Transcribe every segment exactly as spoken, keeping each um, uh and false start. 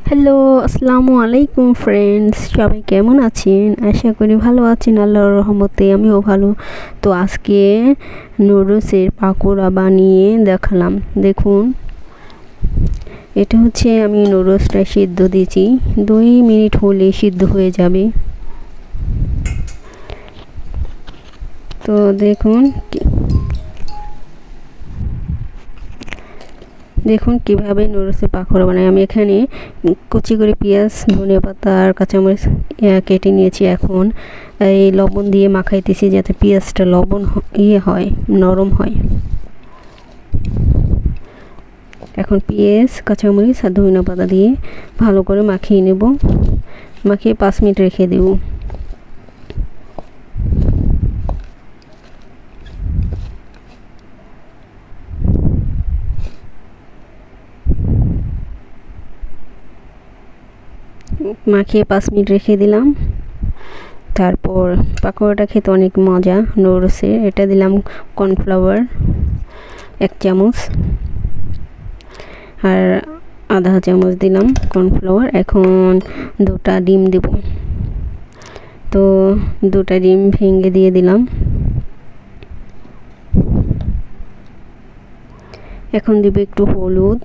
Hello, আসসালামু আলাইকুম friends, সবাই কেমন আছেন? আশা করি ভালো আছেন, আল্লাহর রহমতে আমিও ভালো। তো আজকে নুডলসের পাকোড়া বানিয়ে দেখালাম। দেখুন, এটা হচ্ছে আমি নুডলসটা সিদ্ধ দিয়েছি, দুই মিনিট হলে সিদ্ধ হয়ে যাবে। তো দেখুন দেখুন কিভাবে নুডলসের পাকোড়া বানাই। আমি এখানে কুচি করে পেঁয়াজ, ধনেপাতা আর কাঁচামরিচ কেটে নিয়েছি। এখন এই লবণ দিয়ে মাখাইতেছি যাতে পেঁয়াজটা লবণ ইয়ে হয়, নরম হয়। এখন পেঁয়াজ, কাঁচামরিচ আর ধনেপাতা দিয়ে ভালো করে মাখিয়ে নেব। মাখিয়ে পাঁচ মিনিট রেখে দেব। মাখিয়ে পাঁচ মিনিট রেখে দিলাম। তারপর পাকোড়াটা খেতে অনেক মজা নুডলসের। এটা দিলাম কর্নফ্লাওয়ার এক চামচ আর আধা চামচ দিলাম কর্নফ্লাওয়ার। এখন দুটা ডিম দেব। তো দুটা ডিম ভেঙে দিয়ে দিলাম। এখন দিব একটু হলুদ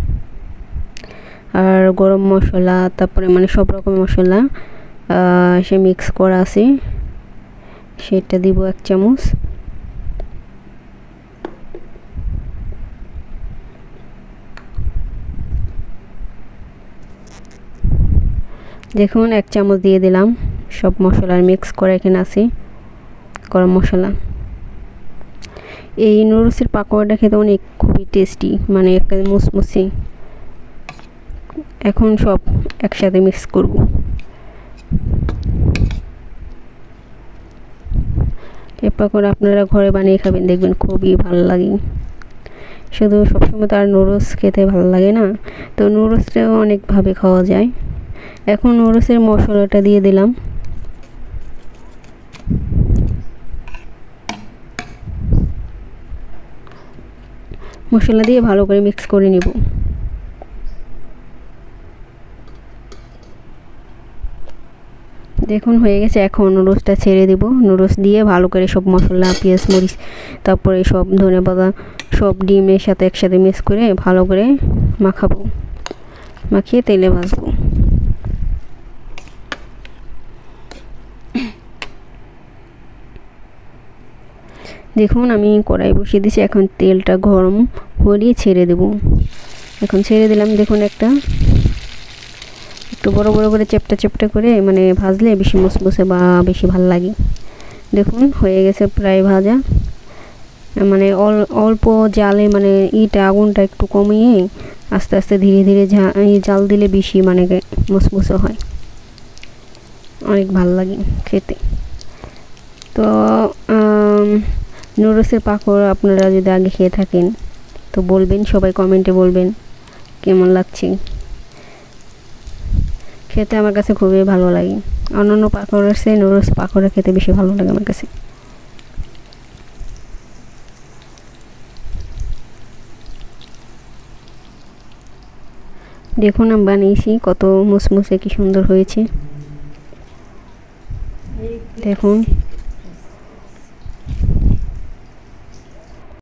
আর গরম মশলা, তারপরে মানে সব রকম মশলা সে মিক্স করা আছে, সেটা দিব এক চামচ। দেখুন এক চামচ দিয়ে দিলাম। সব মশলার মিক্স করা এখানে আছে গরম মশলা। এই নুডলসের পাকোড়াটা খেতে অনেক খুবই টেস্টি, মানে একটা মুসমুসে। এখন সব একসাথে মিক্স করব। এই পাকোড়া আপনারা ঘরে বানিয়ে খাবেন, দেখবেন খুবই ভালো লাগে। শুধু সবসময় তো আর নুডলস খেতে ভালো লাগে না, তো নুডলসটাও অনেকভাবে খাওয়া যায়। এখন নুডলসের মশলাটা দিয়ে দিলাম। মশলা দিয়ে ভালো করে মিক্স করে নিব। দেখুন হয়ে গেছে। এখন নুডলসটা ছেড়ে দেব। নুডলস দিয়ে ভালো করে সব মশলা, পেঁয়াজ, মরিচ, তারপরে সব ধনেপাতা সব ডিমের সাথে একসাথে মিক্স করে ভালো করে মাখাবো। মাখিয়ে তেলে ভাজবো। দেখুন আমি কড়াই বসিয়ে দিয়েছি। এখন তেলটা গরম হয়ে ছেড়ে দেব। এখন ছেড়ে দিলাম। দেখুন একটা একটু বড় বড় করে চেপটা চেপটা করে মানে ভাজলে বেশি মুসমুসে বা বেশি ভালো লাগে। দেখুন হয়ে গেছে প্রায় ভাজা। মানে অল্প জালে, মানে ইটা আগুনটা একটু কমিয়ে আস্তে আস্তে ধীরে ধীরে জাল দিলে বেশি মানে মুসমুসে হয়, অনেক ভালো লাগে খেতে। তো নুডলসের পাকোড়া আপনারা যদি আগে খেয়ে থাকেন তো বলবেন, সবাই কমেন্টে বলবেন কেমন লাগছে। খেতে আমার কাছে খুবই ভালো লাগে। অন্যান্য পাকোড়ার চেয়ে নুডলস পাকোড়া খেতে বেশি ভালো লাগে আমার কাছে। দেখুন আমি বানিয়েছি, কত মুসমুসে কি সুন্দর হয়েছে। দেখুন